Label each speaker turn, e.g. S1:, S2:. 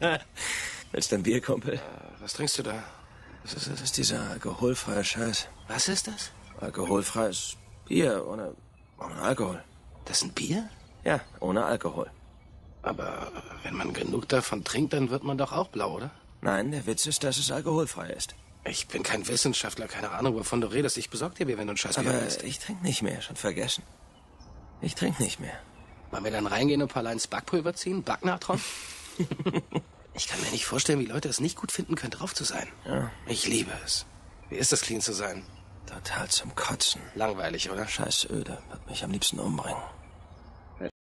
S1: Willst du ein Bier, Kumpel?
S2: Was trinkst du da?
S1: Das ist dieser alkoholfreie Scheiß.
S2: Was ist das?
S1: Alkoholfreies Bier ohne Alkohol.
S2: Das ist ein Bier?
S1: Ja, ohne Alkohol.
S2: Aber wenn man genug davon trinkt, dann wird man doch auch blau, oder?
S1: Nein, der Witz ist, dass es alkoholfrei ist.
S2: Ich bin kein Wissenschaftler, keine Ahnung, wovon du redest. Ich besorg dir Bier, wenn du einen Scheiß Bier
S1: Aber
S2: willst.
S1: ich trinke nicht mehr, schon vergessen. Ich trinke nicht mehr.
S2: Wollen wir dann reingehen und ein paar Lines Backpulver ziehen? Backnatron? Ich kann mir nicht vorstellen, wie Leute es nicht gut finden können, drauf zu sein.
S1: Ja.
S2: Ich liebe es. Wie ist es, clean zu sein?
S1: Total zum Kotzen.
S2: Langweilig, oder?
S1: Scheiß öde, wird mich am liebsten umbringen.